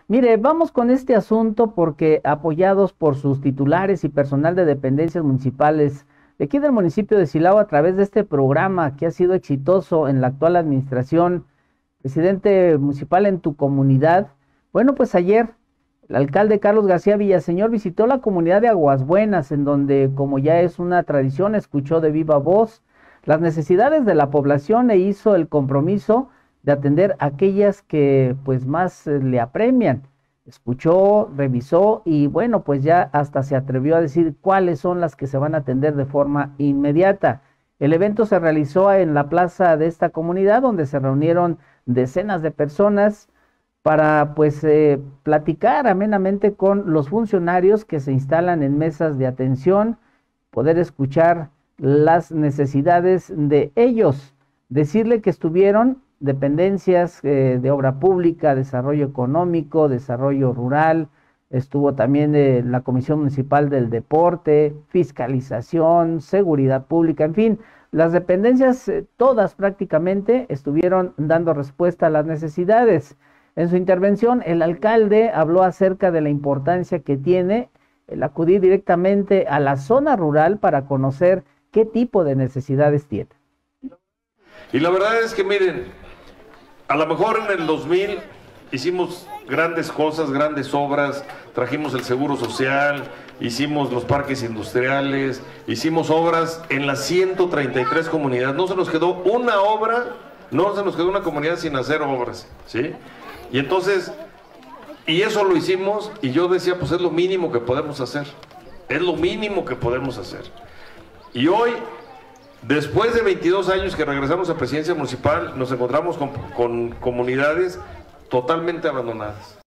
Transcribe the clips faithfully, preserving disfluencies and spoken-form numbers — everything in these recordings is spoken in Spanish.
Mire, vamos con este asunto porque apoyados por sus titulares y personal de dependencias municipales de aquí del municipio de Silao a través de este programa que ha sido exitoso en la actual administración, presidente municipal en tu comunidad. Bueno, pues ayer el alcalde Carlos García Villaseñor visitó la comunidad de Aguas Buenas, en donde, como ya es una tradición, escuchó de viva voz las necesidades de la población e hizo el compromiso de atender aquellas que pues más eh, le apremian. Escuchó, revisó y bueno, pues ya hasta se atrevió a decir cuáles son las que se van a atender de forma inmediata. El evento se realizó en la plaza de esta comunidad, donde se reunieron decenas de personas para pues eh, platicar amenamente con los funcionarios que se instalan en mesas de atención, poder escuchar las necesidades de ellos, decirle que estuvieron dependencias eh, de obra pública, desarrollo económico, desarrollo rural, estuvo también eh, la Comisión Municipal del Deporte, fiscalización, seguridad pública, en fin, las dependencias eh, todas prácticamente estuvieron dando respuesta a las necesidades. En su intervención, el alcalde habló acerca de la importancia que tiene el acudir directamente a la zona rural para conocer qué tipo de necesidades tiene. Y la verdad es que miren, a lo mejor en el dos mil hicimos grandes cosas, grandes obras, trajimos el seguro social, hicimos los parques industriales, hicimos obras en las ciento treinta y tres comunidades, no se nos quedó una obra, no se nos quedó una comunidad sin hacer obras, ¿sí? Y entonces, y eso lo hicimos, y yo decía, pues es lo mínimo que podemos hacer, es lo mínimo que podemos hacer. Y hoy, después de veintidós años que regresamos a presidencia municipal, nos encontramos con, con comunidades totalmente abandonadas.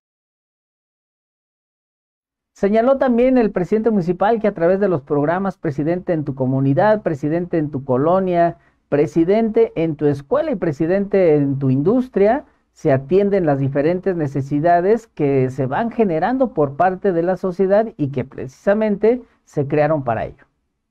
Señaló también el presidente municipal que a través de los programas Presidente en tu comunidad, Presidente en tu colonia, Presidente en tu escuela y Presidente en tu industria, se atienden las diferentes necesidades que se van generando por parte de la sociedad y que precisamente se crearon para ello.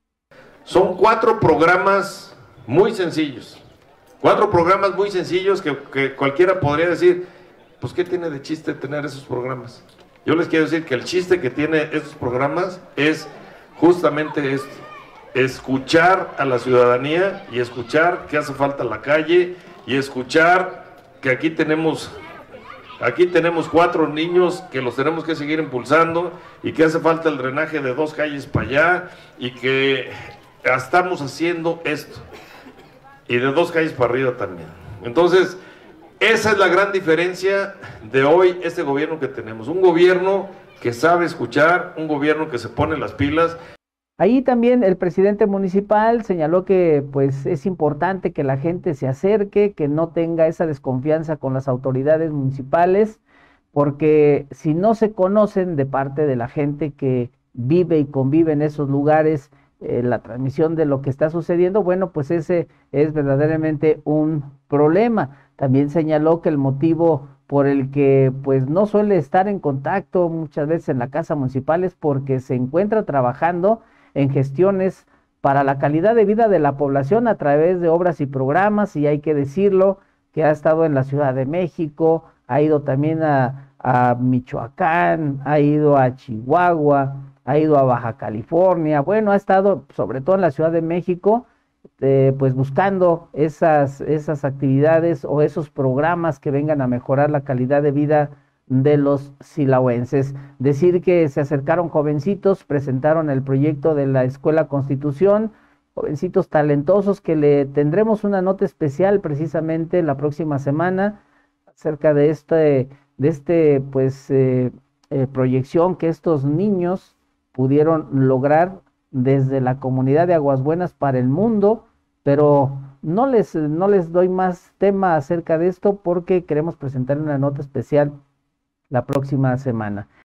Son cuatro programas muy sencillos, cuatro programas muy sencillos que, que cualquiera podría decir, pues ¿qué tiene de chiste tener esos programas? Yo les quiero decir que el chiste que tiene estos programas es justamente esto, escuchar a la ciudadanía y escuchar qué hace falta en la calle y escuchar que aquí tenemos, aquí tenemos cuatro niños que los tenemos que seguir impulsando y que hace falta el drenaje de dos calles para allá y que estamos haciendo esto y de dos calles para arriba también. Entonces, esa es la gran diferencia de hoy, este gobierno que tenemos, un gobierno que sabe escuchar, un gobierno que se pone las pilas. Ahí también el presidente municipal señaló que pues es importante que la gente se acerque, que no tenga esa desconfianza con las autoridades municipales, porque si no se conocen de parte de la gente que vive y convive en esos lugares eh, la transmisión de lo que está sucediendo, bueno, pues ese es verdaderamente un problema. También señaló que el motivo por el que pues no suele estar en contacto muchas veces en la casa municipal es porque se encuentra trabajando en gestiones para la calidad de vida de la población a través de obras y programas, y hay que decirlo, que ha estado en la Ciudad de México, ha ido también a, a Michoacán, ha ido a Chihuahua, ha ido a Baja California, bueno, ha estado sobre todo en la Ciudad de México, eh, pues buscando esas, esas actividades o esos programas que vengan a mejorar la calidad de vida de los silauenses. Decir que se acercaron jovencitos, presentaron el proyecto de la Escuela Constitución, jovencitos talentosos que le tendremos una nota especial precisamente la próxima semana acerca de este, de este pues eh, eh, proyección que estos niños pudieron lograr desde la comunidad de Aguas Buenas para el mundo, pero no les, no les doy más tema acerca de esto porque queremos presentar una nota especial la próxima semana.